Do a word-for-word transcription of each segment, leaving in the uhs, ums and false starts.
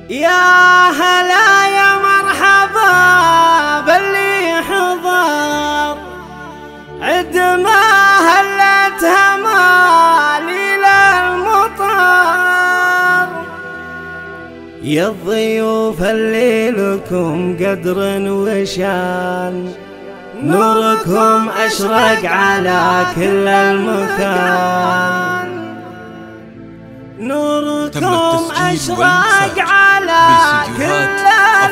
يا هلا يا مرحبا باللي حضر، عد ما هلت هماليل المطر. يا الضيوف اللي لكم قدر وشان، نوركم أشرق على كل المكان. نوركم أشرق على كل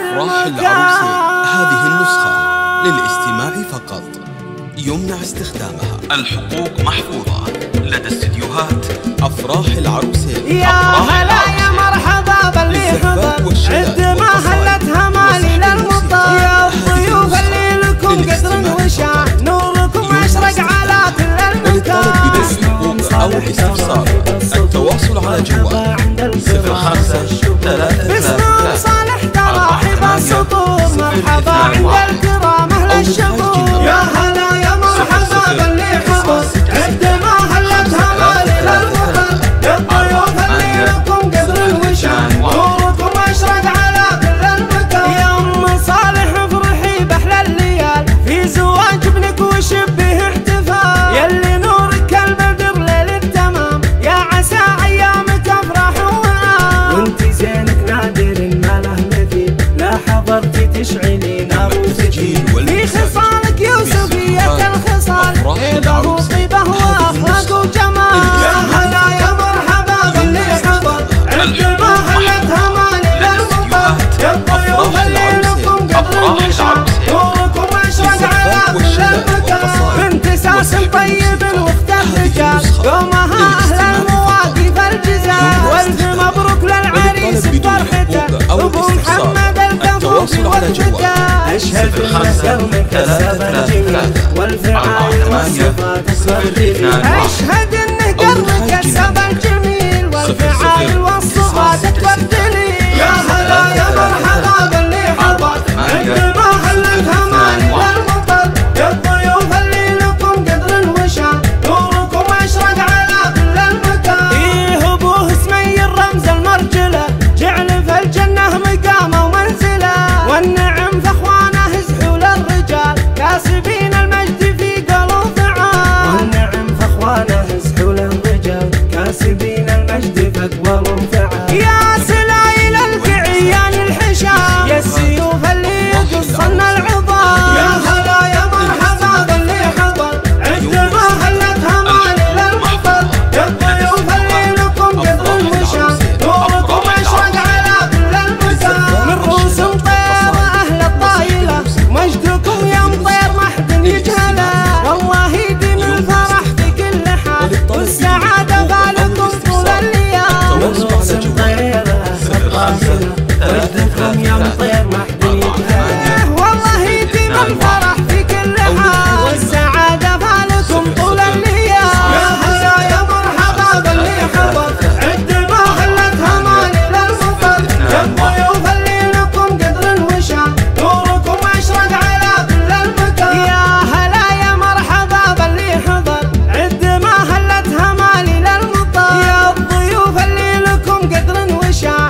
المكان. هذه النسخة للاستماع فقط، يمنع استخدامها. الحقوق محفوظة لدى استديوهات أفراح العروسين. يا هلا يا مرحبا باللي حضر، عد ما هلت هماليل المطر. يا الضيوف اللي لكم قدر وشان، نوركم أشرق على كل المكان. للحقوق أو الاستفسار التواصل على جوال صفر خمسة ثلاثة باسم صالح تراحب السطور، مرحبا عند الكرام أهل الشهور. يا هلا يا مرحبا باللي حضر، عد ما هلت هماليل المطر. يا الضيوف اللي لكم قدر وشان، نوركم أشرق على كل المكان. يا أم صالح افرحي بأحلى الليال، في زواج ابنك وشبه احتفال. يلي نورك البدر ليل التمام، يا عسى أيامك أفراح وآل. وانتي زينك نادر ما له مثيل، لا حضرتي تشعلي نار وسجيل. في خصالك يوسفية الخصال، هيبة وطيبة وأخلاق وجمال. يا هلا يا مرحبا باللي حضر، عد ما هلت هماليل المطر. يا الضيوف اللي لكم قدر وشان، نوركم أشرق على كل المكان. بنت ساس طيب واخت الرجال، قومها أهل المواقف الجزال. والف مبروك للعريس بفرحته، أبو محمد الكفوف والفتاة. أشهد إنك كسب الجميل، والفعال والصفات الصديق. أشهد إن قلبك كسب الجميل، والفعال والصفات الدليل. يا هلا يا مرحبا باللي حضر، عد ما هلت هماليل المطر. يا الضيوف اللي لكم قدر وشان، نوركم أشرق على كل المكان. إيه أبوه سمير رمز المرجلة، جعل في الجنة مقامه ومنزله. والنعم في اخوانه زحول الرجال، كاسبين المجد في قلوب فعال. والنعم في اخوانه زحول الرجال، كاسبين المجد في قلوب فعال. يا سلايل القعيان الحشام، يا السيوف اللي يقصن العظام. يا هلا يا مرحبا باللي حضر، عد ما هلت هماليل المطر. يا الضيوف اللي لكم قدر وشان، نوركم أشرق على كل المكان. من رؤوس مطير أهل الطايلة، مجدكم يا مطير ما حد يجهله. والله يديم الفرح في كل حال، والسعادة بالكم طول الليال. من رؤوس مطير أهل الطايلة، مجدكم يا مطير ما حد يجهله. والله يديم الفرح في كل حال، والسعادة بالكم طول الليال. يا هلا يا مرحبا باللي حضر، عد ما هلت هماليل المطر. يا الضيوف اللي لكم قدر وشان، نوركم أشرق على كل المكان. يا هلا يا مرحبا باللي حضر، عد ما هلت هماليل المطر. يا الضيوف اللي لكم قدر وشان،